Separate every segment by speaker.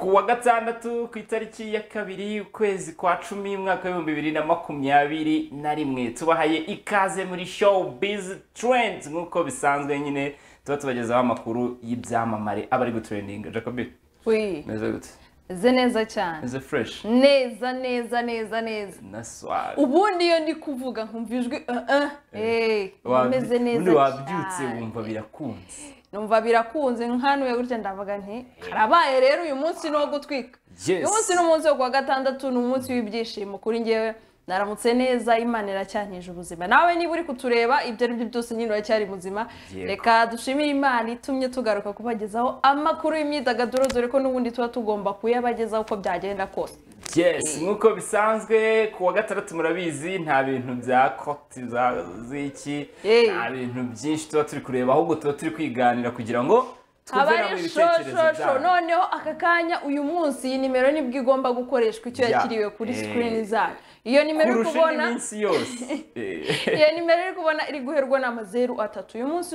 Speaker 1: kuwa gatandatu ku itariki ya kabiri ukwezi kwa 10 mwaka wa 2021 tubahaye ikaze muri showbiz trends nkuko bisanzwe nyine tuba tubagezaho amakuru y'ibyamamare abari gutrendinga. Jacobi,
Speaker 2: oui,
Speaker 1: neza gute?
Speaker 2: neza cyane,
Speaker 1: neza fresh,
Speaker 2: neza
Speaker 1: naswari.
Speaker 2: Ubundi iyo ndi kuvuga nkumvijwe meze neza.
Speaker 1: Ubundi wabyutse wumva birakunze.
Speaker 2: Numva birakunze nkanuye gutya ndavuga nti karabaye rero uyu munsi no gutwika. Uyu munsi n'umunsi wo kwa gatandatu n'umunsi w'ibyishimo kuri ngewe. Naramutse neza, Imana iracyanyije ubuzima. Nawe niba uri kutureba ibyo ari byo byose nyine uracyari muzima. Reka dushimire Imana itumye tugaruka kubagezaho amakuru y'imyidagaduro dore ko n'ubundi tuba tugomba kuyabagezaho uko byagenda kose.
Speaker 1: Yes, nkuko bisanzwe kuwa gatandatu murabizi nta bintu bya koti ziki, nta bintu byinshi tuba turi kureba ahubwo tuba turi kwiganira kugira ngo twumve ibitekerezo byawe.
Speaker 2: Noneho aka kanya uyu munsi iyi nimero nibwo igomba gukoreshwa icyo yakiriwe kuri screen zayo. Iyo nimero uri kubona
Speaker 1: iminsi yose.
Speaker 2: Iyo nimero uri kubona iri guherwa n'0 uyu munsi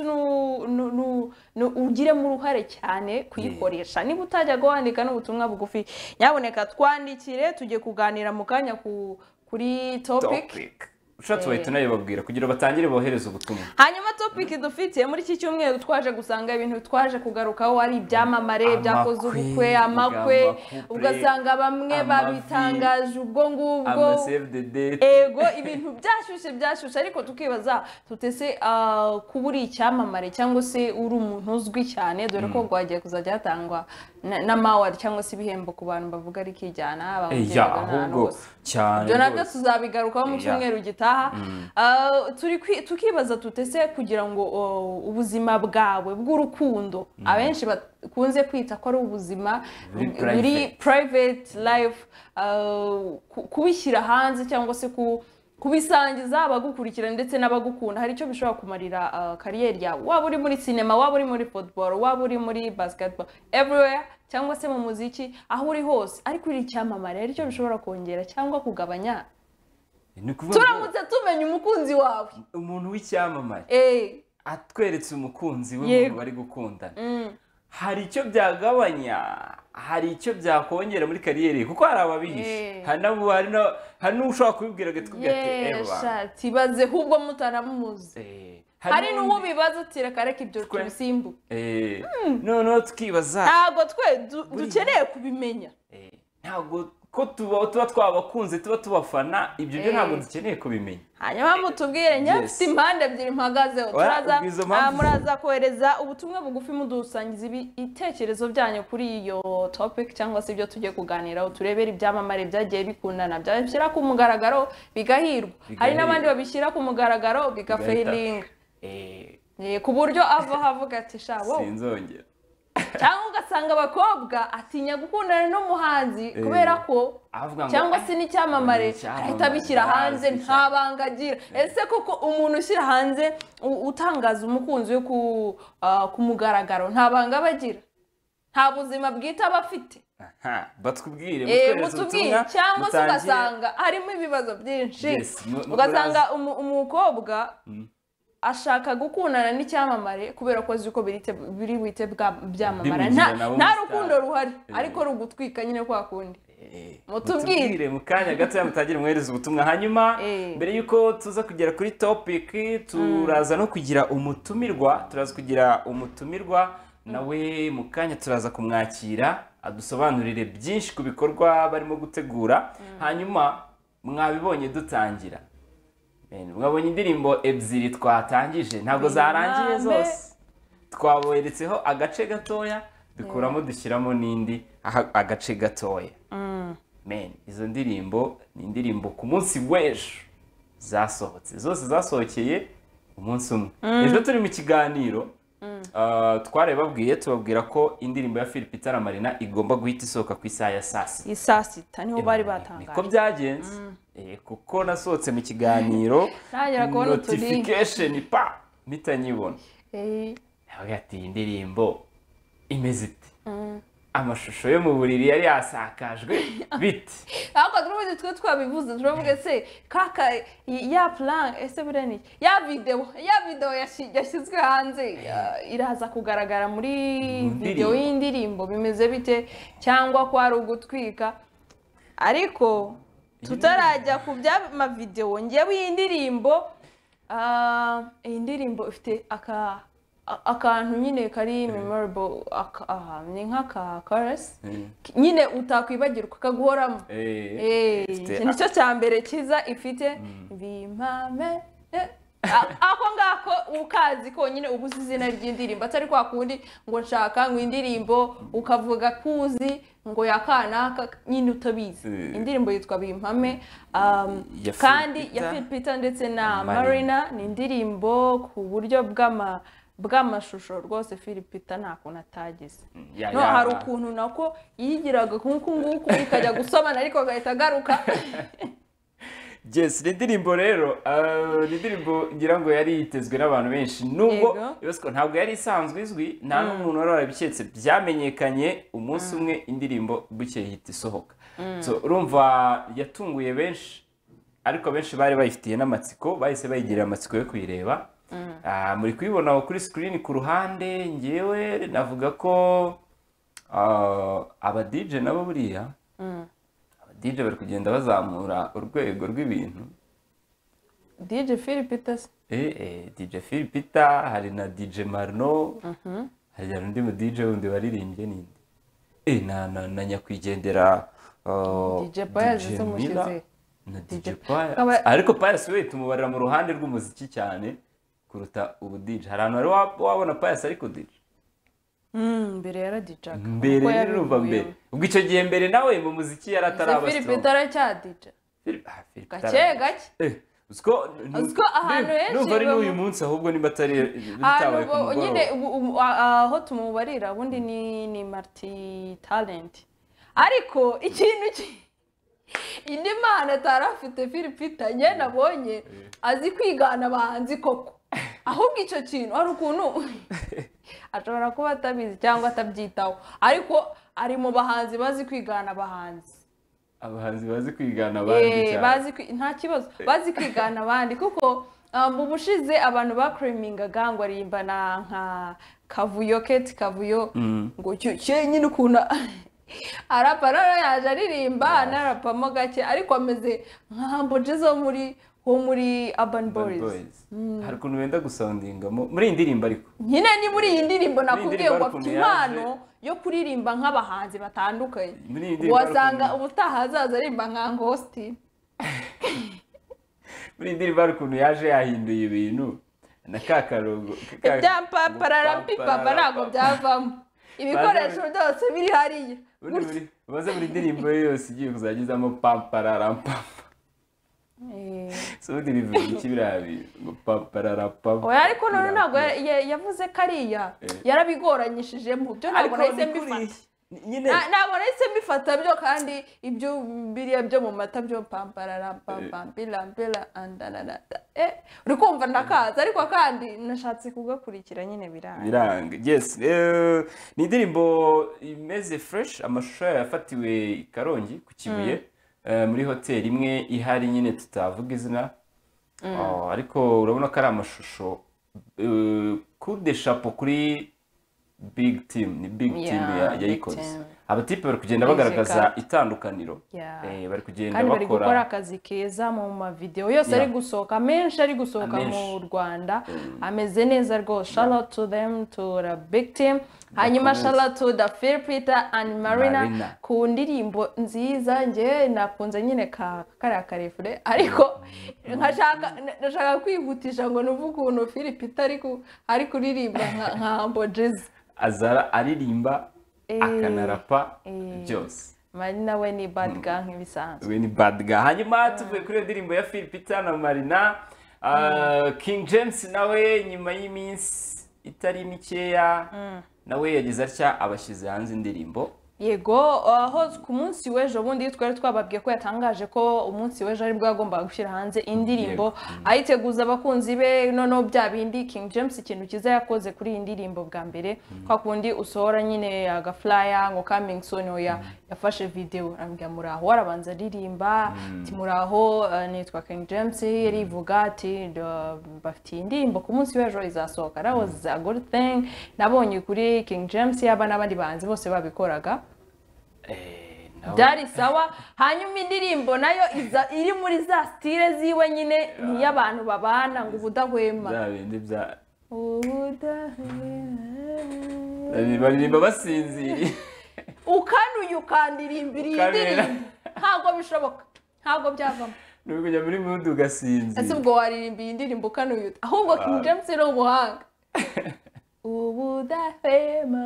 Speaker 2: ugire mu ruhare cyane kuyikoresha. Niba utajya guhandika n'ubutumwa bugufi nyaboneka twandikire tujye kuganira mu kanya kuri topic.
Speaker 1: Ushatse wahita unayibabwira kugira batangire bohereza ubutumwa.
Speaker 2: Hanyuma topic dufite muri iki cyumweru twaje gusanga ibintu twaje kugarukaho ari ibyamamare byakoze ubukwe, amakwe, ugasanga bamwe babitangaje ubwo ngubwo. Ego ibintu byashushe ariko tukibaza tutese kuburi icyamamare cyangwa se uri umuntu uzwi cyane dore ko gwagiye kuzajya hatangwa n'amaward cyangwa se ibihembo ku bantu bavuga ari kijyana
Speaker 1: ahubwo cyane.
Speaker 2: Byo nabyo tuzabigarukaho mu cyumweru gitaha. Tukibaza tutese kugira ngo ubuzima bwawe bw'urukundo abenshi bakunze kwita ko ari ubuzima buri private life, kubishyira hanze cyangwa se kubisangiza abagukurikira ndetse n'abagukunda hari icyo bishobora kumarira kariyeri yawe, waba uri muri cinema, waba uri muri football, waba uri muri basketball, everywhere cyangwa se mu muziki, aho uri hose ariko uri icyamamare hari icyo bishobora kongera cyangwa kugabanya. Turamutse tumenya umukunzi wawe,
Speaker 1: umuntu w'icyamamare atweretse umukunzi we bari gukundana, hari icyo byagabanya, hari icyo byakongera muri kariyeri kuko hari ababihishe, hari n'ushobora kubibwira gatubwira ati
Speaker 2: tibaze ahubwo mutaramuzi. Hari n'uwo bibaza ati reka ibyo tubisimbu.
Speaker 1: Noneho tukibaza
Speaker 2: ntabwo twe dukeneye kubimenya,
Speaker 1: ntabwo ko tuba twabakunze tuba tubafana, ibyo byo ntabwo dukeneye kubimenya.
Speaker 2: Hanyuma mutubwire nyafite impande ebyiri mpagazeho, muraza kohereza ubutumwa bugufi mudusangiza ibitekerezo byanyu kuri iyo topic cyangwa se ibyo tujye kuganiraho, turebera ibyamamare byagiye bikundana byashyira ku mugaragaro bigahirwa, hari n'abandi babishyira ku mugaragaro bigafailinga ku buryo havuga ati shabo
Speaker 1: sinzongera.
Speaker 2: Cyangwa ugasanga abakobwa atinya gukundana n'umuhanzi kubera ko cyangwa se n'icyamamare ahita bishyira hanze nta banga agira. Ese koko umuntu ushyira hanze utangaza umukunzi we ku mugaragaro nta banga bagira, nta buzima bwite aba afite?
Speaker 1: Batubwire
Speaker 2: cyangwa se ugasanga harimo ibibazo byinshi, ugasanga umukobwa ashaka gukundana n'icyamamare kubera ko azi ko biri buhite byamamara, nta rukundo ruhari ariko rugutwika nyine kwa kundi. Mutubwire
Speaker 1: mu kanya gato mutagire mwereza ubutumwa. Hanyuma mbere yuko tuza kugera kuri topic turaza no kugira umutumirwa, nawe mu kanya turaza kumwakira adusobanurire byinshi ku bikorwa barimo gutegura. Hanyuma mwabibonye dutangira, mwabonye indirimbo ebyiri twatangije ntabwo zarangiye zose, twaboheretseho agace gatoya dukuramo dushyiramo n'indi agace gatoya. Izo ndirimbo ni indirimbo ku munsi w'ejo zasohotse, zose zasohokeye umunsi umwe. Ejo turi mu kiganiro twarababwiye tubabwira ko indirimbo ya Philip Itaramarina igomba guhita isohoka ku isaha ya saa sita
Speaker 2: niho bari batangaje.
Speaker 1: Niko byagenze kuko nasohotse mu kiganiro notification mpita nyibona ati indirimbo imeze ite, amashusho yo mu buriri yari yasakajwe bite
Speaker 2: ariko turubuze twe twabivuze turavuga se kaka ya plan ese bureni ya video yashyizwe hanze iraza kugaragara muri video y'indirimbo bimeze bite cyangwa ko ari ugutwika ariko tutarajya ku by'ama video ngewe y'indirimbo indirimbo ifite akantu nyine kari memorable ni nk'aka chorus nyine utakwibagirwa kaguhoramo nicyo cya mbere kiza ifite bimame ako ngako ukazi ko nyine ubuze izina ry'indirimbo atari kwa kundi ngo nshaka ngo indirimbo ukavuga kuzi ngo yakanaka nyine utabizi indirimbo yitwa bimpame kandi ya Philipita ndetse na Marina ni indirimbo ku buryo bw'amashusho rwose Philipita nta kuntu atagize no hari ukuntu nako yigiraga nk'uku nguku ikajya gusomana ariko agahita agaruka
Speaker 1: yes ni indirimbo rero ni indirimbo ngira ngo yari yitezwe n'abantu benshi nubwo ntabwo yari isanzwe izwi nta n'umuntu wari warabiketse byamenyekanye umunsi umwe indirimbo bukeye ihita isohoka so urumva yatunguye benshi ariko benshi bari bayifitiye n'amatsiko bahise bayigirira amatsiko yo kuyireba muri kuyibona kuri screen ku ruhande ngewe navuga ko aba DJ nabo buriya DJ bari kugenda bazamura urwego rw'ibintu
Speaker 2: DJ Philipita
Speaker 1: DJ Philipita hari na DJ Marno hari undi mu DJ wundi waririmbye ninde na nyakwigendera
Speaker 2: DJ Pius umushyize
Speaker 1: na DJ Pius ariko Pius we tumubarira mu ruhande rw'umuziki cyane kuruta ubu DJ hari ahantu wabona Pius ariko DJ
Speaker 2: mbere yaradijaga
Speaker 1: mbere n'uva mbere ubwo icyo gihe mbere nawe mu muziki yarataraba
Speaker 2: Philipita aracyadija gake
Speaker 1: uziko
Speaker 2: ahantu henshi
Speaker 1: n'uva ari n'uyu munsi ahubwo niba atari bitabaye ku mugoroba
Speaker 2: nyine aho tumubarira ubundi ni multi talent ariko ikintu indi mana atarafite Philipita njye nabonye azi kwigana abahanzi koko ahubwo icyo kintu ari ukuntu ashobora kuba atabizi cyangwa atabyitaho ariko ari mu bahanzi bazi kwigana
Speaker 1: abahanzi bazi kwigana abandi
Speaker 2: cyane nta kibazo bazi kwigana abandi kuko mu bushize abantu bakremingaga ngo arimbana nka Kavuyo Kate Kavuyo ngo nyine ukuntu arapa yaje aririmba anarapamo gake ariko ameze nka mboje zo muri Urban Boys
Speaker 1: hari ukuntu wenda gusoundingamo muri iyi ndirimbo ariko
Speaker 2: nyine ni muri iyi ndirimbo nakubwiye ngo afite impano yo kuririmba nk'abahanzi batandukanye wasanga ubutaha azaza arimba nka Ngosti
Speaker 1: muri iyi ndirimbo hari ukuntu yaje yahinduye ibintu na kakarongo
Speaker 2: ibyampararampipapa ntabwo byavamo ibikoresho byose biri hariya
Speaker 1: umaze muri indirimbo yose igiye kuzagizamo pamparampapa so bivuga iki birabi ngo papararapapa
Speaker 2: ariko none ntabwo yavuze kariya yarabigoranyishije mu byo ntabwo nahise mbifata ntabwo nahise mbifata byo kandi ibyo biriya byo mu mata byo pamparampapambila andanada uri kumva ndakaza ariko kandi nashatse kugakurikira nyine
Speaker 1: biranga yes ni indirimbo imeze fresh amashusho yafatiwe i Karongi ku Kibuye muri hoteli imwe ihari nyine tutavuga izina ariko urabona ko ari amashusho coup de chapeau kuri big team ni big team yayikoze abatipe bari kugenda bagaragaza itandukaniro bari kugenda
Speaker 2: bakora kandi bari gukora akazi keza mu ma video yose ari gusohoka menshi ari gusohoka mu Rwanda ameze neza rwose shout out to them to the big team hanyuma shout out to the Philipita and Marina ku ndirimbo nziza nge nakunze nyine kariya karefure ariko ndashaka kwihutisha ngo nuvuge ukuntu Philipita ari kuririmba nka Mbojezi
Speaker 1: azara aririmba akanarapa byose
Speaker 2: Marina we ni bad guy nk'ibisanzwe
Speaker 1: we ni bad guy hanyuma tuvuye kuri indirimbo ya Philipita na Marina King James nawe nyuma y'iminsi itari mikeya nawe yagize atya abashyize hanze indirimbo
Speaker 2: yego aho ku munsi w'ejo bundi twari twababwiye ko yatangaje ko umunsi w'ejo ari bwo yagombaga gushyira hanze indirimbo ayiteguza abakunzi be noneho bya bindi King James ikintu kiza yakoze kuri iyi ndirimbo bwa mbere kwa kundi usohora nyine agaflyer ngo coming soon oya yafashe video arambwira muraho arabanza aririmba ati muraho nitwa King James yarivuga ati bafitiye indirimbo ku munsi w'ejo izasohoka that was a good thing nabonye kuri King James yaba n'abandi banzi bose babikoraga byari sawa hanyuma indirimbo nayo iri muri za style ziwe nyine ni y'abantu babana ngo ubudahwema
Speaker 1: bindi bya baririmba basinziriye
Speaker 2: ukandirimbira indirimbo ntabwo bishoboka ntabwo byavamo
Speaker 1: nuko kujya muri mood ugasinzira
Speaker 2: ese ubwo waririmbiye indirimbo ukanuyuta ahubwo King James ni ubuhanga ubudahwema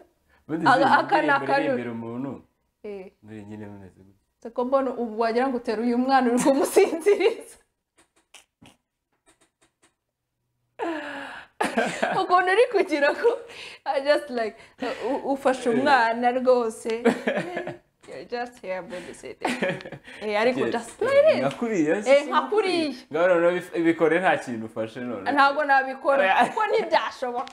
Speaker 1: akana umuntu muri nyine mumeze gute
Speaker 2: seko mbona ubu wagira ngo uteruye umwana uri kumusinziriza ukuntu uri kugira ko I just like ufashe umwana rwose you're just here babysitting ariko just like nkakuriye
Speaker 1: ngaro bikore nta kintu ufashe none
Speaker 2: ntabwo nabikora kuko ntibyashoboka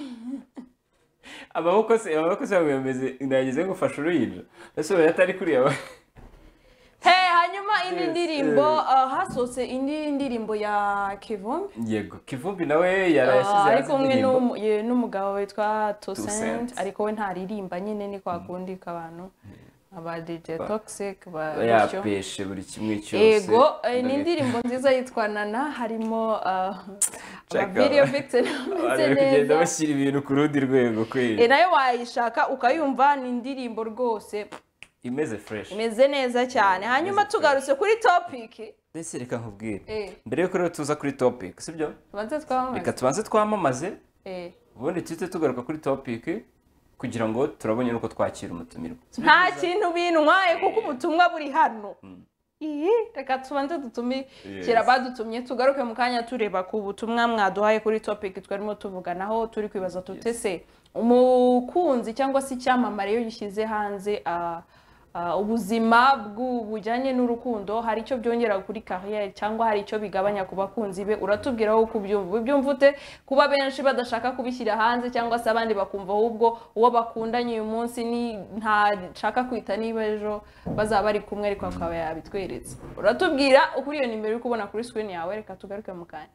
Speaker 1: abako se bameze ndageze gufasha uruhinja ese yatari kuri aba
Speaker 2: hanyuma indi ndirimbo hasose indi ndirimbo ya Kivumbi
Speaker 1: yego Kivumbi nawe yarayashyize
Speaker 2: ariko umwe n'umugabo witwa Toussaint ariko we ntaririmba nyine ni kwa kundi k'abantu aba DJ Toxic
Speaker 1: yapeshe buri kimwe cyose
Speaker 2: yego ni indirimbo nziza yitwa Nana harimo video victim
Speaker 1: kugenda bashyira ibintu ku rundi rwego kweli
Speaker 2: nayo wayishaka ukayumva ni indirimbo rwose
Speaker 1: imeze fresh
Speaker 2: imeze neza cyane hanyuma tugarutse kuri topic
Speaker 1: ndetse reka nkubwire mbere yuko rero tuza kuri topic sibyo
Speaker 2: reka
Speaker 1: tubanze twamamaze ubundi tuhite tugaruka kuri topic kugira ngo turabonye nuko twakira umutumirwa
Speaker 2: nta kintu bintwaye kuko ubutumwa buri hano reka tubanze dutumikira badutumye tugaruke mu kanya tureba ku butumwa mwaduhaye kuri topic twarimo tuvuganaho turi kwibaza tutese umukunzi cyangwa se icyamamare iyo gishyize hanze ubuzima bujyanye n'urukundo hari icyo byongera kuri career cyangwa hari icyo bigabanya ku bakunzi be uratubwiraho kubyumva ute kuba benshi badashaka kubishyira hanze cyangwa se abandi bakumva ahubwo uwo bakundanye uyu munsi ni ntashaka kwita niba ejo bazaba bari kumwe ariko akaba yabitweretse uratubwira ukuri iyo nimero uri kubona kuri screen yawe reka tugaruke mu kanya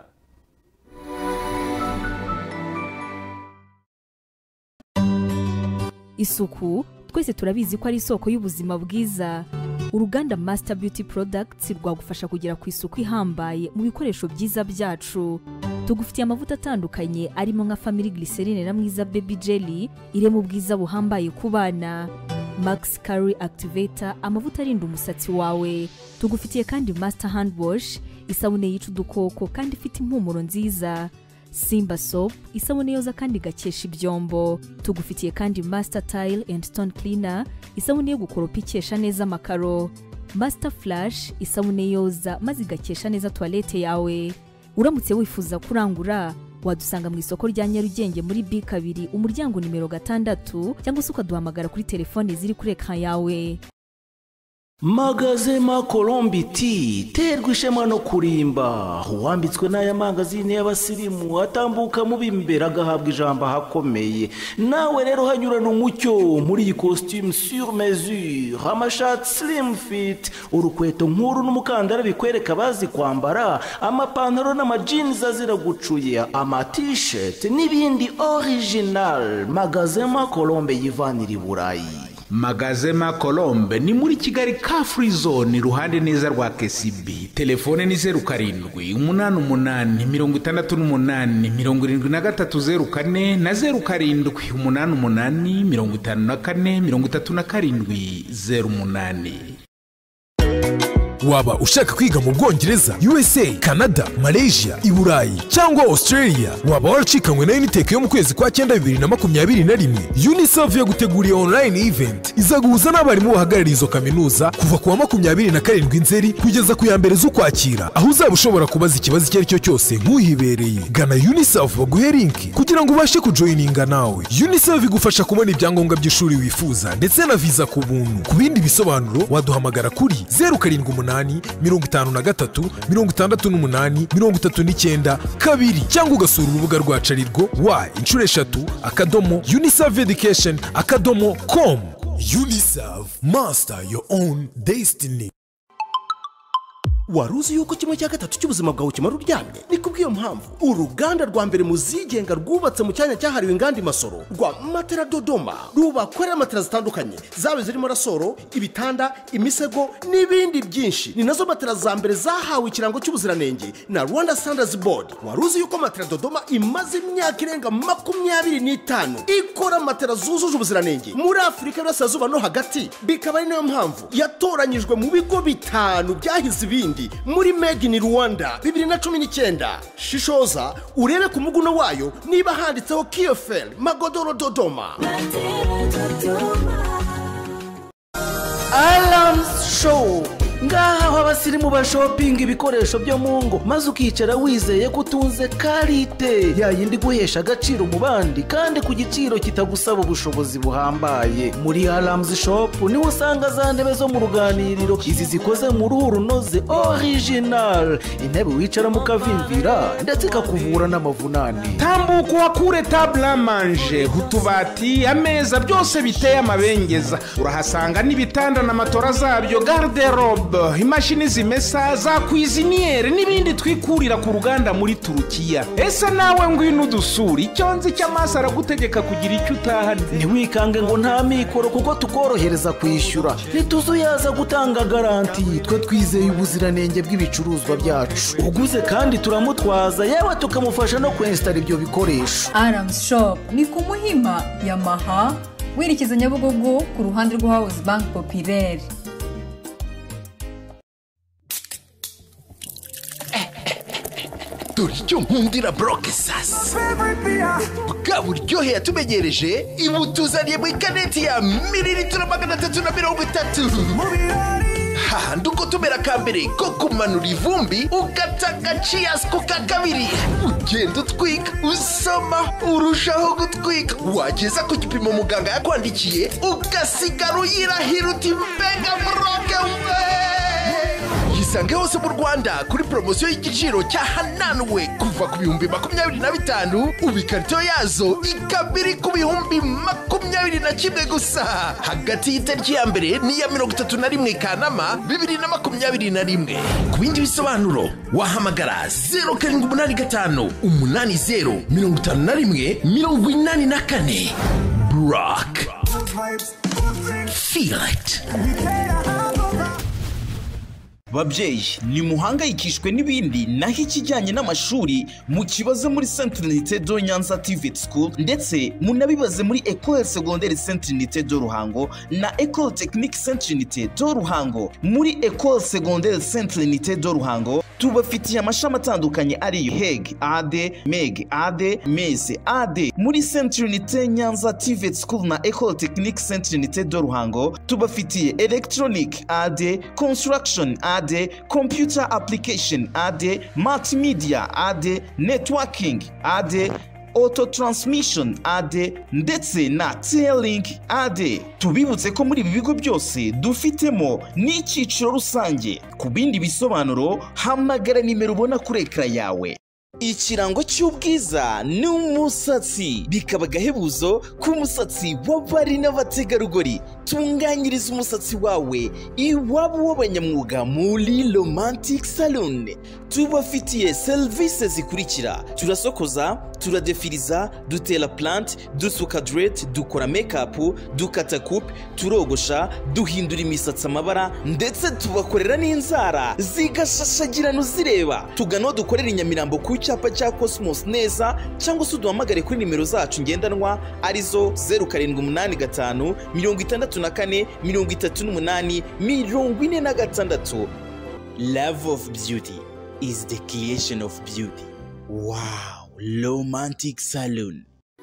Speaker 3: isuku twese turabizi ko ari isoko y'ubuzima bwiza uruganda Master Beauty Products rwagufasha kugera ku isuku ihambaye mu bikoresho byiza byacu tugufitiye amavuta atandukanye arimo nka Family Glycerine na Mwiza Baby Jelly ire mu bwiza buhambaye ku bana Max Curry Activator amavuta arinda umusatsi wawe tugufitiye kandi Master Hand Wash isabune yica udukoko kandi ifite impumuro nziza Simba Soap isabune yoza kandi gakesha ibyombo tugufitiye kandi Master Tile and Stone Cleaner isabune yo gukoropa ikesha neza amakaro Master Flash isabune yoza maze igakesha neza toilette yawe uramutse wifuza kurangura wadusanga mu isoko rya Nyarugenge muri B2 umuryango nimero 6 cyangwa se ukaduhamagara kuri telefone ziri kuri ekran yawe
Speaker 4: Magazema Colombiti terwa ishema no kurimba wambitswe n'aya magazine y'abasirimu atambuka mu bimbera gahabwa ijambo hakomeye nawe rero hanyurana umucyo muri iyi costume sur mesure amashati slim fit urukweto nkuru n'umukandara bikwereka bazi kwambara amapantaro n'amajins azira gucuye ama t-shirt n'ibindi original Magazema Colombe yivanira i Burayi
Speaker 5: Magazema Colombe ni muri Kigali ka free zone iruhande neza rwa KCB telefone ni 07 88 68 7304 na 07 88 54 37 08
Speaker 6: waba ushaka kwiga mu Bwongereza, USA, Canada, Malaysia, i Burayi cyangwa Australia, waba waracikanywe na Unitec yo mu kwezi kwa 9 2021, UNICEF yaguteguriye online event izaguhuza n'abarimu bahagarariye izo kaminuza kuva ku wa 27 Nzeri kugeza ku ya 1 z'Ukwakira, aho uzaba ushobora kubaza ikibazo icyo ari cyo cyose nk'uhibereye. Gana UNICEF baguhe link kugira ngo ubashe kujoininga nawe. UNICEF igufasha kubona ibyangombwa by'ishuri wifuza ndetse na visa ku buntu. Ku bindi bisobanuro waduhamagara kuri 078 53 68 39 2 cyangwa ugasura urubuga rwacu arirwo unicefeducation.com. UNICEF, master your own destiny.
Speaker 7: Waruzi yuko kimwe cya gatatu cy'ubuzima bwawe kimara uryamye? Ni kubw'iyo mpamvu uruganda rwa mbere mu zigenga rwubatse mu cyanya cyahariwe inganda Masoro rwa Matera Dodoma rubakorera matera zitandukanye, zabe zirimo rasoro, ibitanda, imisego n'ibindi byinshi. Ni nazo matera za mbere zahawe ikirango cy'ubuziranenge na Rwanda Standards Board. Waruzi yuko Matera Dodoma imaze imyaka irenga 25 ikora matera zujuje ubuziranenge muri Afurika y'Iburasirazuba no hagati, bikaba ari nayo mpamvu yatoranyijwe mu bigo 5 byahize ibindi muri Made in Rwanda 2019. Shishoza urebe ku muguno wayo niba handitseho KFL Magodoro Dodoma.
Speaker 4: Alarms Show, ngaha aho abasirimu ba shopping ibikoresho byo mu ngo maze ukicara wizeye ko utunze karite yayindi guhesha agaciro mu bandi kandi ku giciro kitagusaba ubushobozi buhambaye. Muri Alarms Shop niho usanga za ntebe zo mu ruganiriro, izi zikoze mu ruhu runoze original, intebe wicara mu kavimvira ndetse ikakuvura n'amavunane.
Speaker 5: Tambuka uhakure table à manger, utubati, ameza, byose biteye amabengeza. Urahasanga n'ibitanda na matora zabyo, garde-robe, imashini zimesa, za cuisiniere n'ibindi twikurira ku ruganda muri Turukiya. Ese nawe ngwino udusura, icyo nzi cy'amaso aragutegeka kugira icyo utahana.
Speaker 4: Ntiwikange ngo nta mikoro kuko tukorohereza kwishyura, ntituzuyaza gutanga garanti, twe twizeye ubuziranenge bw'ibicuruzwa byacu. Uguze kandi turamutwaza, yewe tukamufasha no kwinstara ibyo bikoresho.
Speaker 8: Alarms Shop ni ku Muhima Yamaha, werekeza Nyabugogo ku ruhande rwa House Bank Populaire.
Speaker 9: Dore icyo nkundira broke sasa, bwa buryohe yatumenyereje ibutuzaniye mu ikaneti ya mililitiro 330. hahandi uko tumera kambere ko kumanura ivumbi ugatanga cheers ku kakabiri, ugenda utwika usoma urushaho gutwika, wageza ku gipimo muganga yakwandikiye ugasigara uyirahira uti mbega broke we. Yisange hose mu Rwanda kuri promosiyo y'igiciro cya hananwe kuva ku 25,000 ubikarito yazo ikabiri ku 21,000 gusa, hagati y'itariki ya mbere n'iya 31 Kanama 2021. Ku bindi bisobanuro wahamagara 0785 80 51 84. Brock, feel it.
Speaker 10: Babyeyi ni muhangayikishwe n'ibindi naho ikijyanye n'amashuri mu kibazo muri Saint Trinité de Nyanza TVET School ndetse munabibaze muri École Secondaire Saint Trinité de Ruhango na École Technique Saint Trinité de Ruhango. Muri École Secondaire Saint Trinité de Ruhango tubafitiye amashami atandukanye ariyo HEG, AD, MEG, AD, MESE, AD. Muri Saint Trinité Nyanza TVET School na École Technique Saint Trinité de Ruhango tubafitiye Electronic, AD, Construction, AD, Computer Application, AD, Multimedia, AD, Networking, AD, Auto Transmission, AD ndetse na T-Link, AD. Tubibutse ko muri ibi bigo byose dufitemo n'icyiciro rusange. Ku bindi bisobanuro hamagara nimero ubona kuri ekara yawe. Ikirango cy'ubwiza n'umusatsi bikaba gahebuzo k'umusatsi w'abari n'abategarugori. Tunganyiriza umusatsi wawe iwabo w'abanyamwuga muri Romantic Salon. Tubafitiye serivisi zikurikira: turasokoza, turadefiriza, dutera plant, dusuka dread, dukora makeup, dukata coupe, turogosha, duhindura imisatsi amabara ndetse tubakorera n'inzara zigashashagirana uzireba. Tugano dukorera Nyamirambo ku cyapa cya Cosmos neza, cyangwa se uduhamagare kuri nimero zacu ngendanwa arizo 0785 64 38 46. Love of beauty is the creation of beauty. Wow, romantic salon.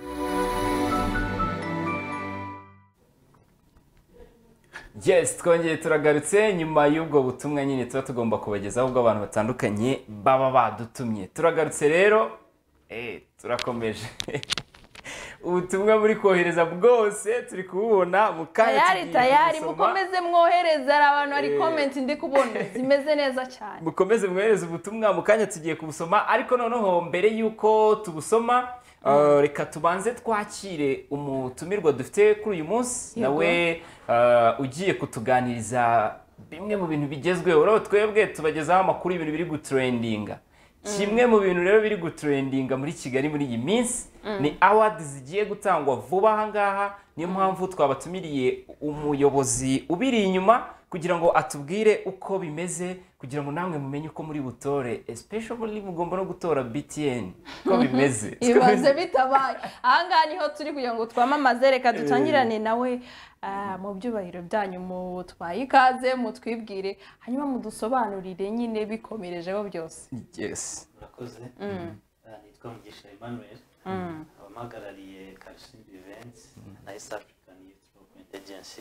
Speaker 1: Yes, twongeye turagarutse nyuma y'ubwo butumwa nyine tuba tugomba kubagezaho ubwo abantu batandukanye baba badutumye. Turagarutse rero, turakomeje. Ubutumwa muri kohereza bwose turi kububona mu kanya
Speaker 2: tayari mukomeze mwohereza abantu ari comment ndi kubona zimeze neza cyane.
Speaker 1: Mukomeze mwohereza ubutumwa mu kanya tugiye kubusoma, ariko noneho mbere yuko tubusoma reka tubanze twakire umutumirwa dufite kuri uyu munsi nawe ugiye kutuganiriza bimwe mu bintu bigezweho. Uro twebwe tubagezaho amakuru y'ibintu biri gutrendinga. Kimwe mu bintu rero biri gutrendinga muri Kigali muri iyi minsi ni awards zigiye gutangwa vuba aha ngaha. Niyo mpamvu twabatumiriye umuyobozi ubiri inyuma kugira ngo atubwire uko bimeze, kugira ngo namwe mumenye uko muri butore, especially mugomba no gutora BTN uko bimeze.
Speaker 2: Ibaze bitabaye aha ngaha niho turi kugira ngo twamamaze. Reka dutangirane nawe mu byubahiro byanyu, mutwaye ikaze, mutwibwire hanyuma mudusobanurire nyine bikomerejeho byose.
Speaker 1: Yes,
Speaker 11: murakoze. Nitwa Mugisha Emmanuel, abahagarariye Karisimbi Events na East African Youth Development Agency.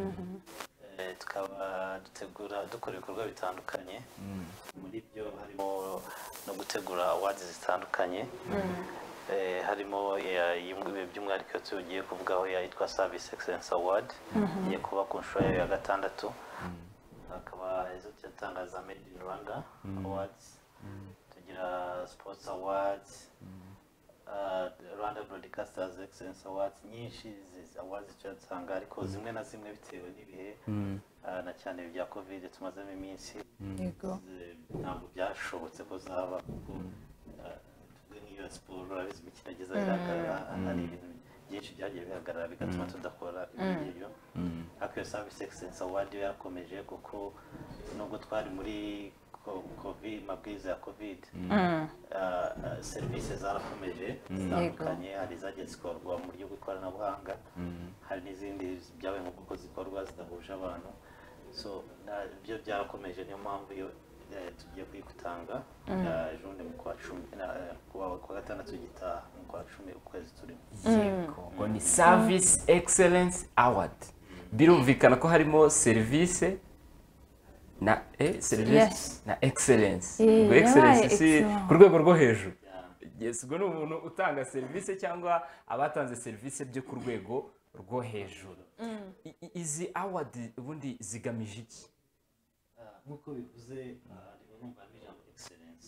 Speaker 11: Tukaba dukora ibikorwa bitandukanye, muri byo harimo no gutegura awards zitandukanye. Harimo by'umwihariko tugiye kuvugaho yitwa Service Excellence Award, igiye kuba ku nshuro ya 6. Hakaba izo cyatangaza Made in Rwanda Awards, tugira Sports Awards, Rwanda Broadcasters Excellence Awards. Nyinshi awards cyatanga, ariko zimwe na zimwe bitewe n'ibihe na cyane bya Covid tumazemo iminsi ntabwo byashobotse ko zaba, kuko nk'iyo siporo urabizi imikino ageze hari ibintu byinshi byagiye bihagarara bigatuma tudakora ibyo. Ariko Service Excellence Award yakomeje, kuko nubwo twari muri Covid, mabwiriza ya Covid, serivisi zarakomeje zitandukanye. Hari zagiye zikorwa mu buryo bw'ikoranabuhanga, hari n'izindi byabaye mu bwoko zikorwa zidahuje abantu. So ibyo byarakomeje, niyo mpamvu iyo tugiye kuyitanga ejobundi mu kwa 10 kuwa 6 gitaha mu kwa 10 ukwezi turimo.
Speaker 1: Ngo ni Service Excellence Award. Birumvikana ko harimo serivisi na service na excellence. Ngo excellence si ku rwego rwo hejuru. Yes, ubwo ni umuntu utanga serivisi cyangwa abatanze serivisi byo ku rwego rwo hejuru. Izi award ubundi zigamije iki?
Speaker 11: Nkuko bivuze numva ijambo excellence,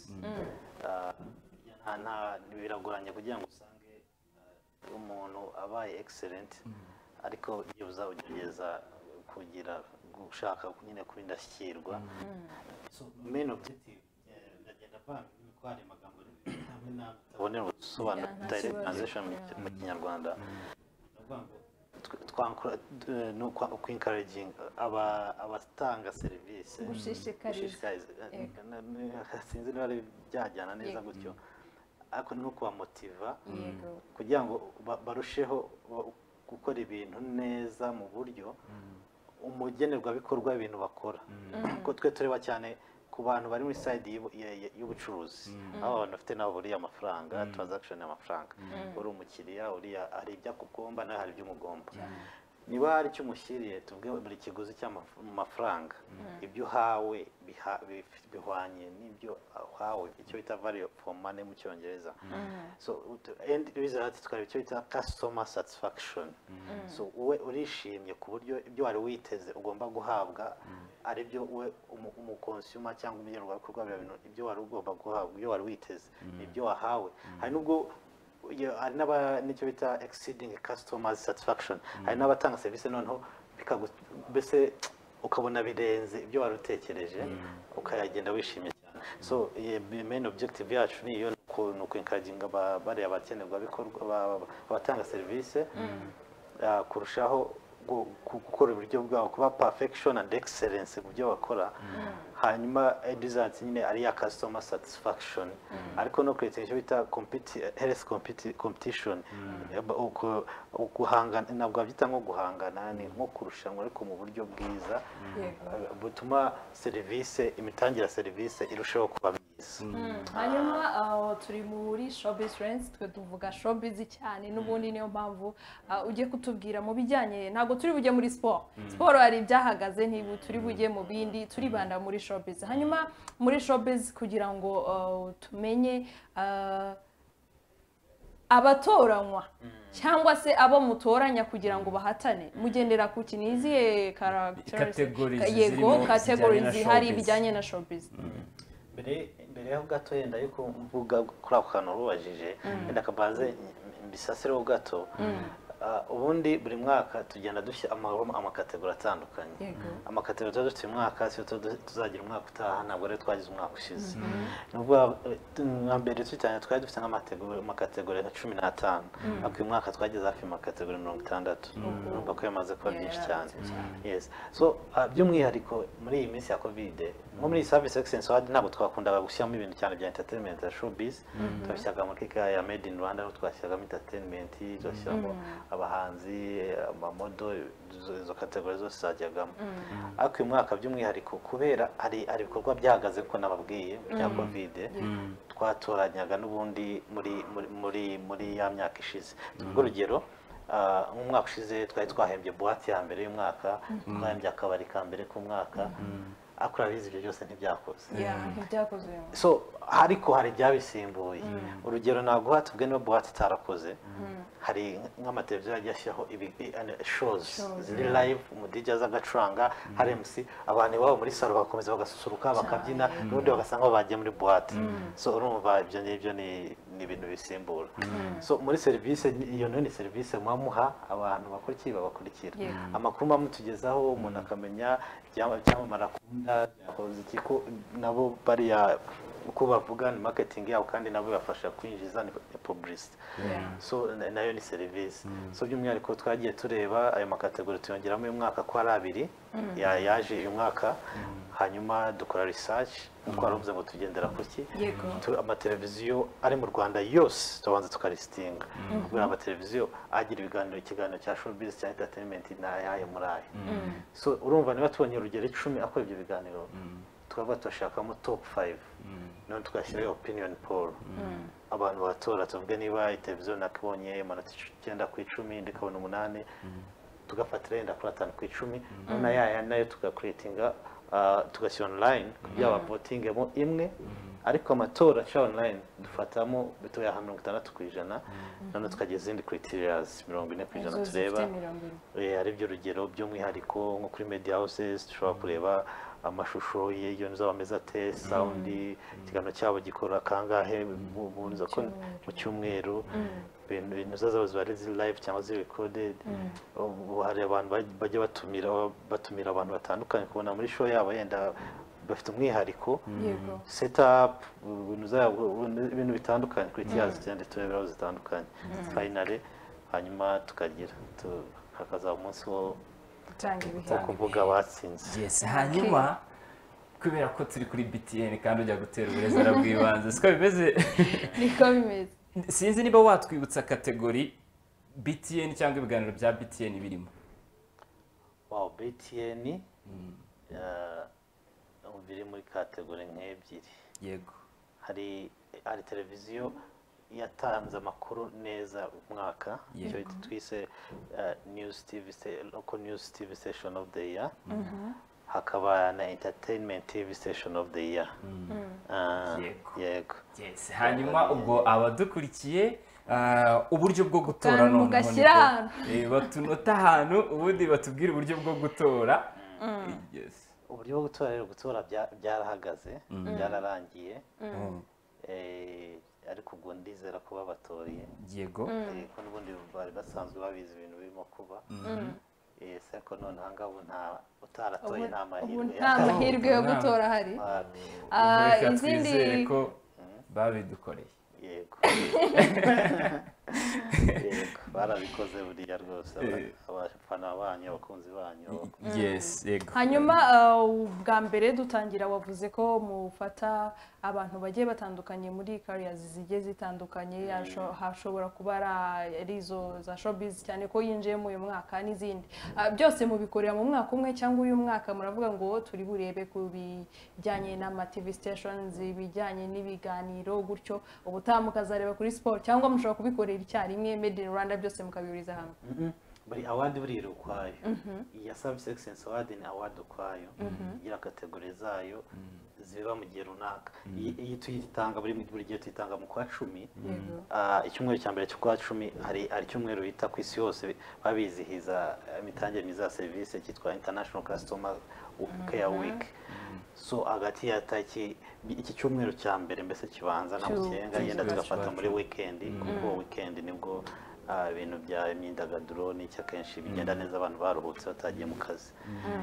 Speaker 11: biragoranye kugira ngo usange umuntu abaye excellent, ariko iyo uzagerageza kugira gushaka nyine kuba indashyikirwa. So main objective ndagenda banga ko hari amagambo hamwe na tabonera ubusobanuro direct translation mu Kinyarwanda. Ndavuga ngo encouraging abatanga serivisi, gushishikariza, sinzi niba byajyana neza gutyo, ariko no kubamotiva kugira ngo barusheho gukora ibintu neza mu buryo umugenerwabikorwa ibintu bakora. Kuko twe tureba cyane ku bantu bari muri side y'ubucuruzi, aho abantu bafite nabo buriya amafaranga, transaction y'amafaranga, uri umukiriya, uriya hari ibyo akugomba nawe hari ibyo umugomba. Niba hari icyo umushyiriye, tuvuge buri kiguzi cy'amafaranga, ibyo uhawe bihwanye n'ibyo uhawe, icyo bita value for money mu Cyongereza. So end result tukaba icyo bita customer satisfaction. So uwe urishimye ku buryo ibyo wari witeze ugomba guhabwa ari byo we umuconsumer cyangwa umugenerwabikorwa ibyo wari ugomba guhabwa, ibyo wari witeze ibyo wahawe. Hari nubwo hari n'icyo bita exceeding customer satisfaction. Hari n'abatanga serivisi noneho mbese ukabona birenze ibyo wari utekereje, ukayagenda wishimye cyane. So main objective yacu ni iyo ni uku-encouraginga bariya bakenerwabikorwa, abatanga serivisi kurushaho gukora uburyo bwabo kuba perfection and excellence mu byo bakora hanyuma result nyine ari ya customer satisfaction ariko no create icyo bita health competition guhangana nabwo byita nko guhangana ni nko kurushanwa ariko mu buryo bwiza butuma serivisi imitangire serivisi irushaho kuba myiza
Speaker 2: hanyuma turi muri showbiz trends twe tuvuga showbiz cyane n'ubundi niyo mpamvu ugiye kutubwira mu bijyanye ntabwo turi bujye muri siporo hari ibyahagaze ntibu turi bujye mu bindi turibanda muri showbiz hanyuma muri showbiz kugira ngo tumenye abatoranywa cyangwa se abo mutoranya kugira ngo bahatane mugendera ku kiniziye categories zihari bijyanye na showbiz
Speaker 11: mbere yaho gato yenda yuko mvuga kuri ako kantu rubajije yenda kabanze mbisasereho gato ubundi buri mwaka tugenda dushyira amakategori atandukanye amakategori tuba dufite umwaka siyo tuzagira umwaka utaha ntabwo rero twagize umwaka ushize nubwo nka mbere cyane twari dufite amakategori nka 15 ariko uyu mwaka twagize hafi amakategori 60 urumva ko yamaze kuba byinshi cyane so by'umwihariko muri iyi minsi ya covid nko muri service excellence award ntabwo twakundaga gushyiramo ibintu cyane bya entertainment ya showbiz twashyiraga mu kika ya made in Rwanda aho twashyiragamo entertainment twashyiramo abahanzi amamodo izo kategori zose zajyagamo ariko uyu mwaka by'umwihariko kubera hari ibikorwa byahagaze ko nababwiye bya covid twatoranyaga n'ubundi muri ya myaka ishize urugero nk'umwaka ushize twari twahembye boîte ya mbere y'umwaka twahembye akabari ka mbere k'umwaka akora bizi ibyo byose ntibyakoze so hariko hari byabisimbuye urugero naguha tubwe no boîte itarakoze hari nk'amateleviziyo yagiye ashyiraho shows ziri live umudija z'agacuranga hari MC abantu babo muri salo bakomeza bagasusuruka bakabyina n'ubundi bagasanga bagiye muri boîte so urumva ibyo n'ibyo ni ibintu bisimbura so muri serivisi iyo ni serivisi muha abantu bakurikiye babakurikira amakuru mamutugezaho umuntu akamenya ibyamamare akunda yakoze ikiko nabo bariya uko bavuga ni marketing yabo kandi nabo bafasha kwinjiza ni publicity so nayo ni service so by'umwihariko twagiye tureba ayo makategori tuyongeramo uyu mwaka ko ari abiri yaje uyu mwaka hanyuma dukora research uko aravuze ngo tugendera kuki amateleviziyo ari mu Rwanda yose tubanza tukalistinga kugira amateleviziyo agira ikiganiro cya showbiz cya entertainment n'ayaye muri ayo so urumva niba tubonye urugero 10 akora ibyo biganiro tukavuga turashakamo top 5 none tugashyira opinion poll abantu batora tuvuge niba televiziyo nakibonye amanota 9 ku 10 ndikabona 8 tugafatira yenda kuri 5 ku 10 none yaya nayo tugacreatinga tugashyira online byaba voting mo imwe ariko amatora cha online dufatamo bito ya 60% none tukageza izindi criteria 40% tureba ari byo rugero by'umwihariko nko kuri media houses dushobora kureba amashusho y'iyo nzo bameza te sound ikiganiro cyabo gikora kangahe bunza ko mu cyumweru ibintu zabo zibari live cyangwa ziri recorded hari abantu bajya batumira abantu batandukanye kubona muri show yabo yenda bafite umwihariko setup ibintu bitandukanye kuri tiyazi cyane tureberaho zitandukanye finally hanyuma tukagira hakaza umunsi wo kuvuga batsinze
Speaker 1: hanyuma kubera ko turi kuri BTN kandi ujya gutera uburezera bw'ibanze siko bimeze
Speaker 2: niko bimeze
Speaker 1: sinzi niba watwibutsa kategori BTN cyangwa ibiganiro bya BTN birimo
Speaker 11: BTN biri muri kategori nk'ebyiri
Speaker 1: yego
Speaker 11: hari televiziyo yatanze amakuru neza umwaka icyo twise local news TV station of the year hakaba na entertainment TV station of the year yego
Speaker 1: hanyuma ubwo abadukurikiye uburyo bwo gutora
Speaker 2: none
Speaker 1: batunota ahantu ubundi batubwira uburyo bwo gutora
Speaker 11: uburyo bwo gutora rero gutora byarahagaze byararangiye ariko ubwo ndizera ko babatoriye
Speaker 1: yego
Speaker 11: ko n'ubundi bari basanzwe babizi ibintu birimo kuba ariko none aha ngaho utaratoye nta
Speaker 2: mahirwe yo gutora hari
Speaker 1: izindi ko babidukoreye
Speaker 11: yego barabikoze buriya rwose abafana banyu abakunzi banyu.
Speaker 1: Yes, yego.
Speaker 2: Hanyuma bwa mbere dutangira wavuze ko mufata abantu bagiye batandukanye muri careers zigiye zitandukanye, hashobora kuba ari izo za showbiz cyane ko yinjiye mu uyu mwaka n'izindi. Byose mubikorera mu mwaka umwe cyangwa uyu mwaka muravuga ngo turi burebe ku bijyanye n'ama TV stations, ibijyanye n'ibiganiro gutyo, ubutaha mukazareba kuri sport cyangwa mushobora kubikorera icyarimwe made in Rwanda byose mukabihuriza hamwe?
Speaker 11: Buri award buri ukwayo. Iya Service Excellence Award ni award ukwayo. Igira kategori zayo ziba mu gihe runaka. Iyi tuyitanga buri gihe tuyitanga mu kwa 10. Icyumweru cya mbere cyo kwa 10 hari icyumweru bita ku isi yose babizihiza imitangire myiza ya serivisi cyitwa International Customer Care Week. So hagati ya iki cyumweru cya mbere mbese kibanza na mukenga yenda tugafata muri weekend, kuko weekend nibwo ibintu bya imyidagaduro n'icyo akenshi bigenda neza abantu baruhutse batagiye mu kazi.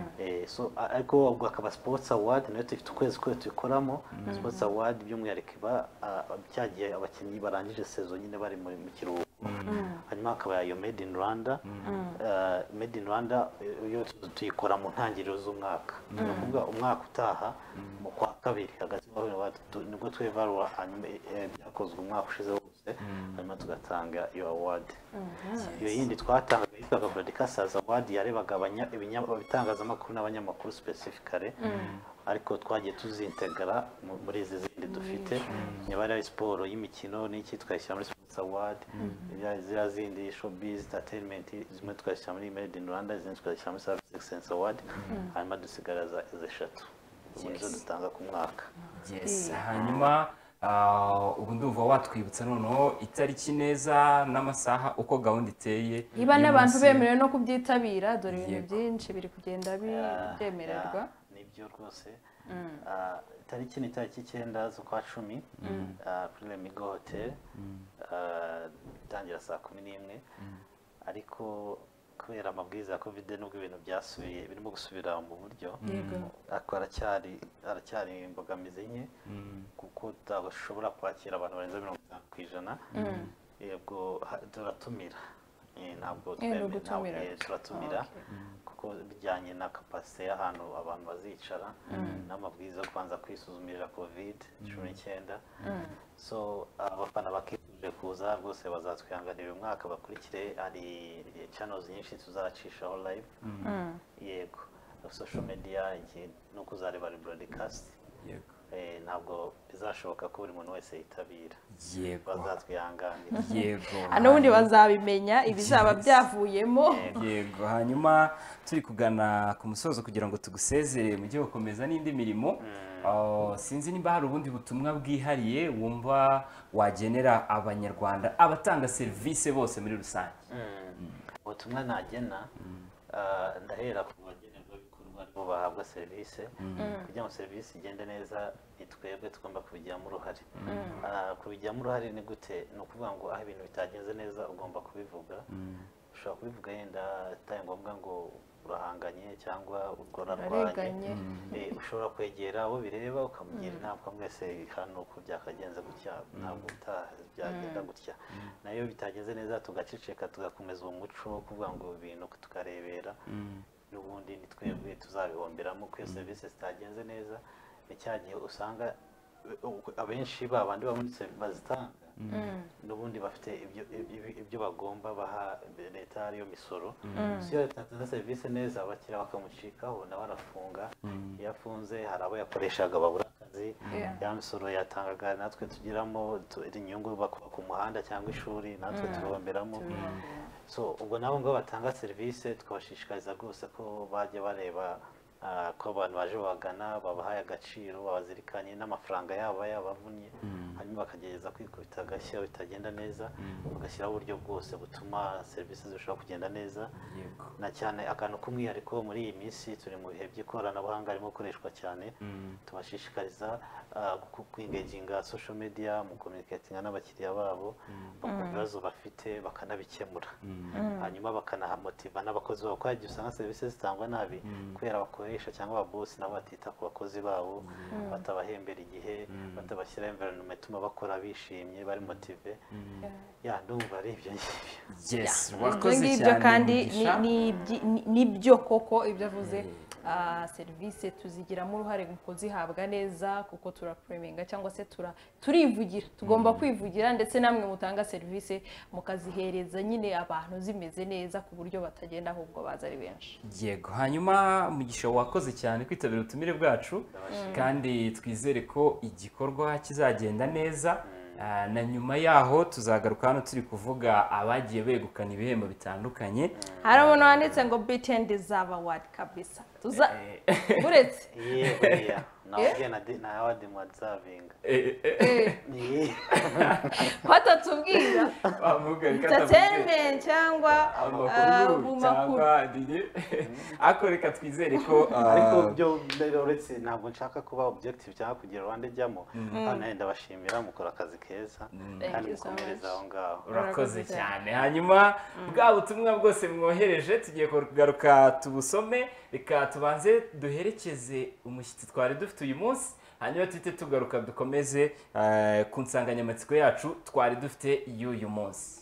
Speaker 11: So ariko ubwo akaba sports award nayo tufite ukwezi kwe tukoramo. Sports award by'umwihariko iba cyagiye abakinnyi barangije season nyine bari mu kiruhuko. Hanyuma akaba iyo made in Rwanda. Made in Rwanda yo tuyikora mu ntangiriro z'umwaka. Nukuvuga umwaka utaha mu kwa kabiri hagati nibwo twevarwa hanyuma byakozwe umwaka ushize wose, hanyuma tugatanga iyo award. Iyo yindi twatanga yitwaga Broadcasters Award yarebaga ibitangazamakuru n'abanyamakuru specifically, ariko twagiye tuzintegra muri izi zindi dufite. Nyabara ya siporo y'imikino n'iki twashyira muri Sports Award, zira zindi showbiz entertainment zimwe twashyira muri Made in Rwanda, izindi twashyira muri Service Excellence Award, hanyuma dusigaraza izeshatu nizo dutanga ku mwaka.
Speaker 1: Yes, hanyuma ubu ndumva watwibutsa noneho itariki neza n'amasaha uko gahunda iteye.
Speaker 2: Niba n'abantu bemerewe no kubyitabira, dore ibintu byinshi biri kugenda byemererwa.
Speaker 11: Nibyo rwose. Tariki ni tariki 9 z'ukwa 10 kuri Lemigo Hotel, tangira saa 11. Ariko kubera amabwiriza ya covid n'ubwo ibintu byasubiye birimo gusubira mu buryo, ariko aracyari imbogamizi nke kuko tutashobora kwakira abantu barenze 50%. Yego turatumira, ntabwo turatumira kuko bijyanye na capacity y'ahantu abantu bazicara n'amabwiriza yo kubanza kwisuzumirira covid-19. So abafana bakifuje kuza rwose bazatwihanganira uyu mwaka bakurikire. Hari channels nyinshi tuzacishaho live. Yego, social media no kuzareba broadcast. Yego, ntabwo bizashoboka ko buri muntu wese yitabira.
Speaker 1: Yego,
Speaker 11: bazatwihanganira.
Speaker 1: Yego,
Speaker 2: n'ubundi bazabimenya ibizaba byavuyemo.
Speaker 1: Yego, hanyuma turi kugana ku musozo kugira ngo tugusezere mu gihe ukomeza n'indi mirimo. Sinzi nimba hari ubundi butumwa bwihariye wumva wagenera abanyarwanda abatanga serivisi bose muri rusange.
Speaker 11: Ubutumwa nagena ndahera ku bagenerwabikorwa bo bahabwa serivisi. Kugira ngo serivisi igende neza twebwe tugomba kubigiramo uruhare. Kubigiramo uruhare ni gute? Ni ukuvuga ngo aho ibintu bitagenze neza ugomba kubivuga. Ushobora kubivuga yenda atari ngombwa ngo urahanganye cyangwa urarwanye. Ushobora kwegera abo bireba ukamugira inama mwese hano uko byakagenze gutya, ntabwo byagenda gutya. Nayo bitagenze neza tugaceceka tugakomeza umuco wo kuvuga ngo ibintu tukarebera, n'ubundi ni twebwe tuzabihomberamo ko serivisi zitagenze neza. Ni cyagiye usanga abenshi babandi bazitanga n'ubundi bafite ibyo bagomba baha leta ariyo misoro. Iyo leta itanze serivisi neza abakiriya bakamucikaho nawe arafunga. Iyo afunze hari abo yakoreshaga babura akazi, ya misoro yatangaga natwe tugiramo inyungu bakubaka umuhanda cyangwa ishuri, natwe tubomberamo. So ubwo nabo ngo batanga serivisi twabashishikariza rwose ko bajya bareba ko abantu baje bagana babahaye agaciro, babazirikanye n'amafaranga yabo yabavunnye, hanyuma bakagereza kwikubita agashya bitagenda neza, bagashyiraho uburyo bwose butuma serivisi zishobora kugenda neza. Na cyane akantu k'umwihariko muri iyi minsi turi mu bihe by'ikoranabuhanga arimo gukoreshwa cyane, tubashishikariza kwingeginga social media mu communicating n'abakiriya babo, bakumva ibibazo bafite bakanabikemura, hanyuma bakanahamotiva n'abakozi babo. Kwa gihe usanga serivisi zitangwa nabi kubera abakoresha cyangwa ababosi nabo batita ku bakozi babo batabahembera igihe batabashyiraho environment ituma bakora bishimye bari motive ndumva ari ibyo ngibyo
Speaker 1: yes wakoze cyane
Speaker 2: kandi nibyo koko ibyo avuze serivisi tuzigiramo uruhare mu kuzihabwa neza kuko turapreminga cyangwa se turivugira tugomba kwivugira ndetse namwe mutanga serivisi mukazihereza nyine abantu zimeze neza ku buryo batagenda ahubwo baza ari benshi
Speaker 1: yego hanyuma Mugisha wakoze cyane kwitabira ubutumire bwacu kandi twizere ko igikorwa kizagenda neza na nyuma yaho tuzagaruka hano turi kuvuga abagiye begukana ibihembo bitandukanye
Speaker 2: hari umuntu wanditse ngo BTN deserve award kabisa uretse
Speaker 11: na award mwazavinga
Speaker 2: batatubwira entertainment cyangwa
Speaker 1: amakuru ariko reka twizere ko
Speaker 11: ariko byo uretse ntabwo nshaka kuba objective cyangwa kugira Rwanda ijyamo hano ndabashimira mukora akazi keza kandi mukomereza aho ngaho
Speaker 1: urakoze cyane hanyuma bwa butumwa bwose mwohereje tugiye kugaruka tubusome reka tubanze duherekeze umushyitsi twari dufite uyu munsi hanyuma tuhite tugaruka dukomeze ku nsanganyamatsiko yacu twari dufite y'uyu munsi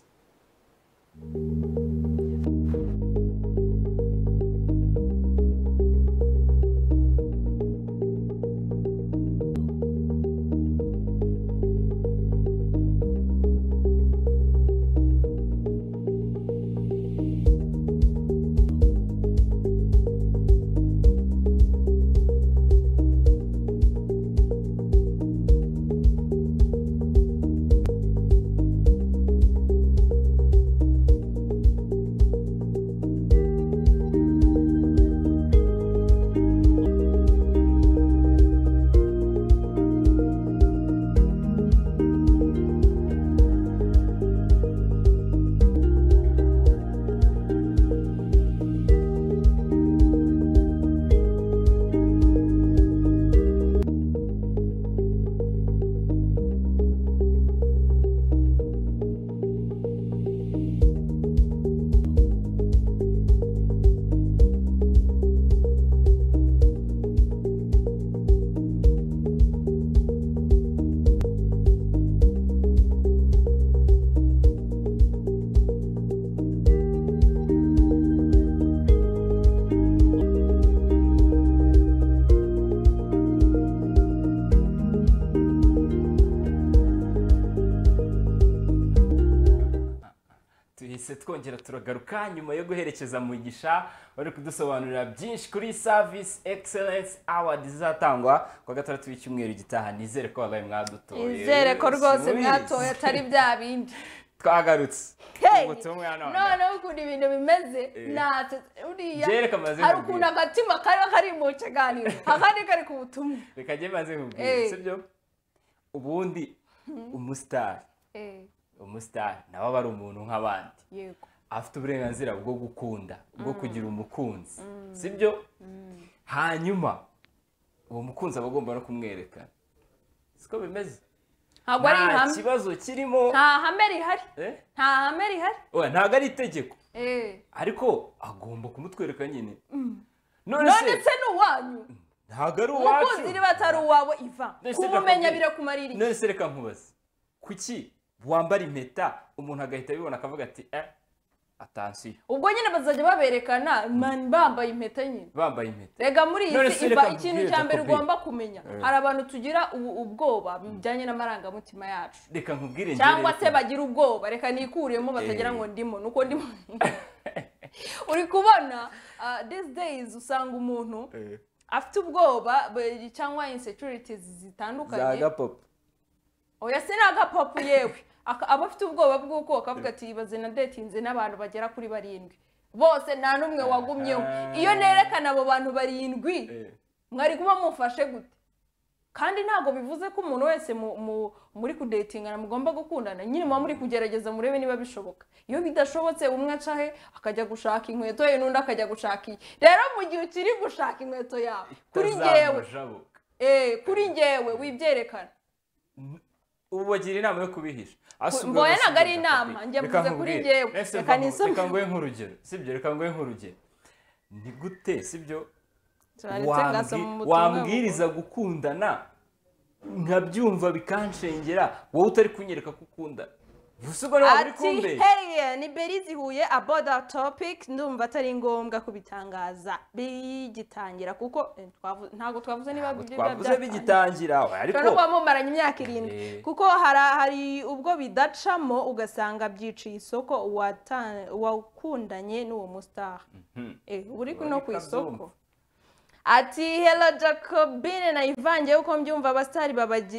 Speaker 1: twongera turagaruka nyuma yo guherekeza Mugisha bari kudusobanurira byinshi kuri Service Excellence Award izatangwa kwa gatandatu w'icyumweru gitaha nizere ko wabaye mwadutoye
Speaker 2: nizere ko rwose mwatoye atari bya bindi
Speaker 1: twagarutse
Speaker 2: none ukuntu ibintu bimeze natse uriya hari ukuntu agatima kari mu kiganiro akandi kari ku butumwa
Speaker 1: reka njye maze nkubwire sibyo ubundi umustar nawe aba ari umuntu nk'abandi afite uburenganzira bwo gukunda bwo kugira umukunzi sibyo hanyuma uwo mukunzi aba agomba no kumwerekana siko bimeze
Speaker 2: ntabwo ari ihame
Speaker 1: nta kibazo kirimo
Speaker 2: nta hame rihari nta hame rihari
Speaker 1: ntabwo ari itegeko ariko agomba kumutwereka nyine
Speaker 2: none se ni uwanyu
Speaker 1: ntabwo ari uwacu
Speaker 2: umukunzi niba atari uwawe iva kumumenya birakumarira iki
Speaker 1: none se reka nkubaze kuki wambara impeta umuntu agahita abibona akavuga ati atansiyo
Speaker 2: ubwo nyine bazajya baberekana bambaye impeta nyine
Speaker 1: bambaye impeta
Speaker 2: rega muri iyi si iva ikintu cya mbere ugomba kumenya hari abantu tugira ubwoba bijyanye n'amarangamutima yacu
Speaker 1: reka nkubwire
Speaker 2: cyangwa se bagira ubwoba reka nikuremo batagira ngo ndimo nuko ndimo uri kubona these days usanga umuntu afite ubwoba cyangwa insecurities zitandukanye
Speaker 1: za gapopo
Speaker 2: oya se n'agapopo yewe aba afite ubwoba bw'uko akavuga ati ibaze na datinze n'abantu bagera kuri 7 bose nta n'umwe wagumyeho iyo nerekana abo bantu 7 mwari kuba mufashe gute kandi ntago bivuze ko umuntu wese muri kudatingana mugomba gukundana nyine muba muri kugerageza murebe niba bishoboka iyo bidashobotse umwe acahe akajya gushaka inkweto ye n'undi akajya gushaka iyi rero mu gihe ukiri gushaka inkweto yawe kuri njyewe wibyerekana
Speaker 1: ubu bagira inama yo kubihisha
Speaker 2: mboye ntabwo ari inama njye mvuze kuri njyewe
Speaker 1: reka nguhe nk'urugero sibyo reka nguhe nk'urugero ni gute sibyo wambwiriza gukundana nkabyumva bikanshengera wowe utari kunyereka ko ukunda vusugo nawe uri kumbe
Speaker 2: hey ni Berizi Huye about that topic ndumva atari ngombwa kubitangaza bigitangira kuko ntago twavuze niba
Speaker 1: twavuze bigitangira
Speaker 2: ariko no bamumaranye imyaka 7 kuko hari ubwo bidacamo ugasanga byiciye isoko wakundanye n'uwo mustar uri no ku isoko ati hello Jacobine na Ivange uko mbyumva abastari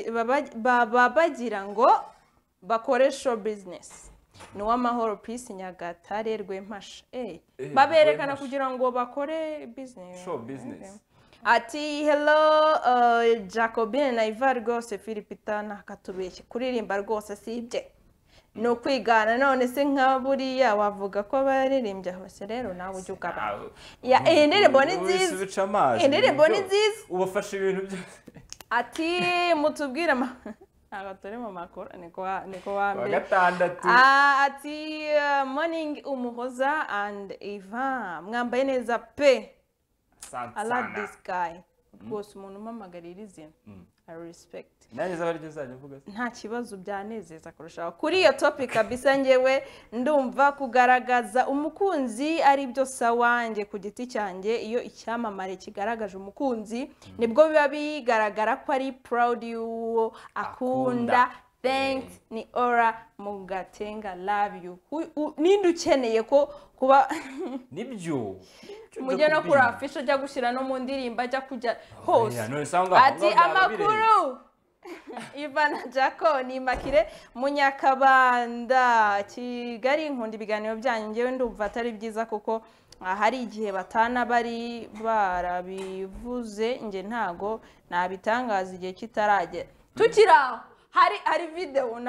Speaker 2: babagira ngo bakore show business ni w'amahoro peace Nyagatare Rwempasha baberekana kugira ngo bakore business
Speaker 1: show business
Speaker 2: ati hello Jacobine na Ivange rwose Philipitana katubeshye kuririmba rwose sibye no kwigana none se nka buriya wavuga ko baririmbye hose rero nawe ujye ugaba ya indirimbo ni nziza indirimbo ni nziza
Speaker 1: ubafasha ibintu byose
Speaker 2: ati mutubwira agatore mu makoro niko wa mbere
Speaker 1: gatandatu
Speaker 2: ati morning Umuhoza and Ivan mwambaye neza pe I love this guy rwose umuntu umamagarira izina I respect
Speaker 1: neza baryo zajya vuga
Speaker 2: nta kibazo byanezeza kurushaho kuri iyo topic kabisa ngewe ndumva kugaragaza umukunzi ari byo sawange ku giti cyanjye iyo icyamamare kigaragaje umukunzi nibwo biba bigaragara ko ari proud you akunda thanks ni ora mugatenga love you ninde ukeneye ko kuba
Speaker 1: nibyo
Speaker 2: mujye no kurafisha ajya gushyira no mu ndirimbo ajya kujya hose ati amakuru Ivana Jaco ni Makire Munyakabanda Kigali nkunda ibiganiro byanyu ngewe ndumva atari byiza kuko hari igihe batana bari barabivuze nge ntago nabitangaza igihe kitaragera tukira hari video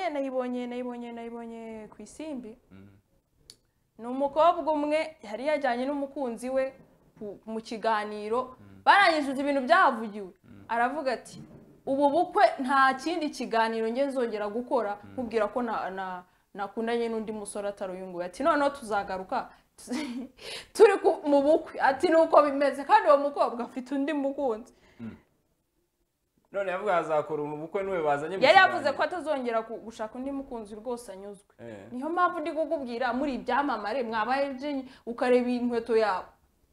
Speaker 2: nayibonye ku isimbi ni umukobwa umwe yari yajyanye n'umukunzi we mu kiganiro barangije ibintu byavugiwe aravuga ati ubu bukwe nta kindi kiganiro nge nzongera gukora kubwira ko nakundanye n'undi musore ataruyunguye ati noneho tuzagaruka turi mu bukwe ati nuko bimeze kandi uwo mukobwa afite undi mukunzi
Speaker 1: none yavuga azakora ubukwe niwe bazanye
Speaker 2: yari yavuze ko atazongera gushaka undi mukunzi rwose anyuzwe niyo mpamvu ndi kukubwira muri ibyamamare mwabaye ukareba inkweto yawe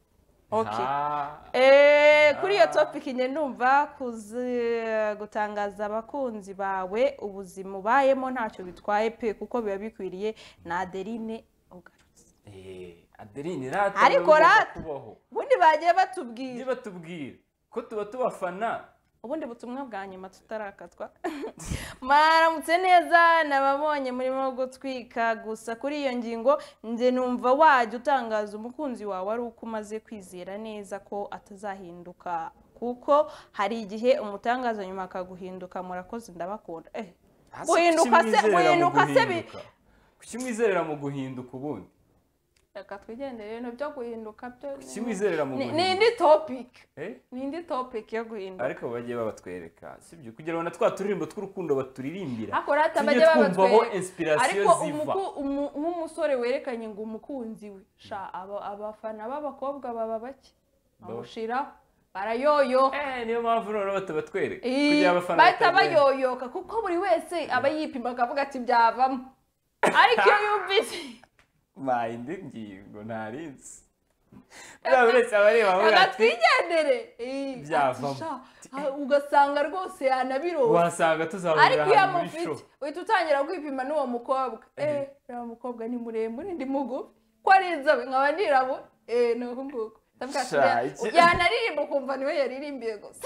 Speaker 2: kuri iyo topic njye ndumva gutangaza abakunzi bawe ubuzima ubayemo ntacyo bitwaye pe kuko biba bikwiriye na Adeline ugarutse
Speaker 1: Adeline
Speaker 2: ariko ubundi bagiye batubwira
Speaker 1: ko tuba tubafana
Speaker 2: ubundi butumwa bwa nyuma tutarakatwa maramutse neza nababonye murimo gutwika gusa kuri iyo ngingo nze numva wajya utangaza umukunzi wawe ari uko umaze kwizera neza ko atazahinduka kuko hari igihe umutangaza nyuma akaguhinduka murakoze ndabakunda guhinduka se
Speaker 1: kukimwizerera mu guhinduka ubundi
Speaker 2: reka twigendere ibintu byo guhinduka byo
Speaker 1: kimwizerera mu guhinduka
Speaker 2: ni indi topic yo guhinduka
Speaker 1: ariko bagiye babatwereka sibyo kugira ngo na twa turirimbo tw'urukundo baturirimbira
Speaker 2: ako rata bagiye babatwereka ariko nk'umusore werekanye ngo umukunzi we sha abafana b'abakobwa baba bake bamushiraho barayoyoka
Speaker 1: niyo mpamvu noneho batabatwereka kugira abafana
Speaker 2: bahita bayoyoka kuko buri wese aba yipima akavuga ati byavamo ariko iyo yumvise
Speaker 1: indi ngingo ntarinzi uretse abareba
Speaker 2: bavuga ati twigendere
Speaker 1: byavamo
Speaker 2: ugasanga rwose yanabirose
Speaker 1: wasanga tuzahurira
Speaker 2: ahantu muri show uhita utangira kwipima n'uwo mukobwa uriya mukobwa ni muremure ndi mugufi ko ari inzobe nkaba nirabura ni uku nguku yanaririmba ukumva niwe yaririmbiye gusa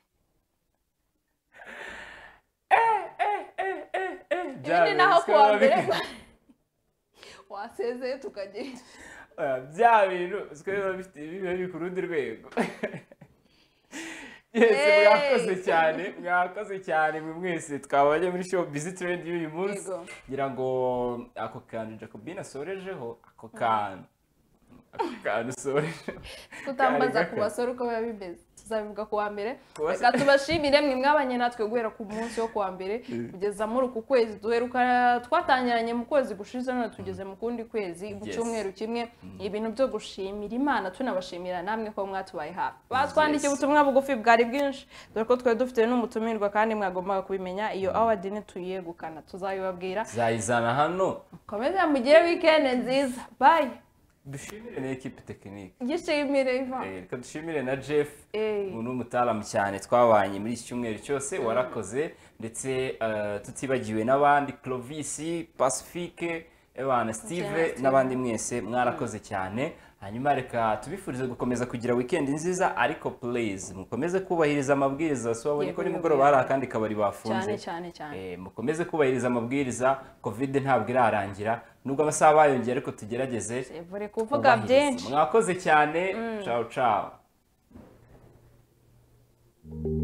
Speaker 2: ibindi naho kuwa mbere wasezeye tukagenda
Speaker 1: bya bintu biba biri ku rundi rwego mwakoze cyane mwe mwese twabanye muri show busy trend y'uyu munsi ngira ngo ako kantu Jacobine asorejeho ako kantu usorejeho
Speaker 2: tutambaza ku basore uko biba bimeze tuzabivuga ku wa mbere reka tubashimire mwe mwabanye natwe guhera ku munsi wo ku wa mbere kugeza muri uku kwezi duheruka twatangiranye mu kwezi gushize none tugeze mu kundi kwezi mu cyumweru kimwe ibintu byo gushimira Imana tunabashimira namwe ko mwatubaye hafi batwandikiye ubutumwa bugufi bwari bwinshi dore ko twari dufite n'umutumirwa kandi mwagombaga kubimenya iyo award ntituyegukana tuzabibabwira
Speaker 1: zayizana hano
Speaker 2: komeza mugire weekend nziza bye
Speaker 1: dushimire na equipe technique
Speaker 2: gishimire Ivan
Speaker 1: reka dushimire na Jeff umuntu w'umutaramu cyane twabanye muri iki cyumweru cyose warakoze ndetse tutibagiwe n'abandi Clovis Pacifique Ewana Steve n'abandi mwese mwarakoze cyane hanyuma reka tubifurize gukomeza kugira weekend nziza ariko please mukomeze kubahiriza amabwiriza wabonye ko nimugoroba hari akandi kabari bafunze
Speaker 2: cyane
Speaker 1: mukomeze kubahiriza amabwiriza covid ntabwo irarangira nubwo amasaha bayongera ariko tugerageze
Speaker 2: sevure kuvuga byinshi
Speaker 1: mwakoze cyane ciao ciao